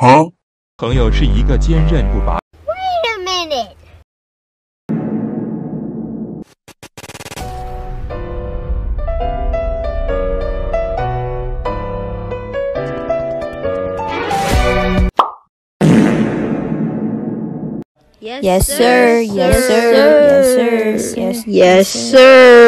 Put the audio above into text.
朋友是一个坚韧不拔。 Wait a minute. Yes, sir. Yes, sir. Yes, sir. Yes, sir.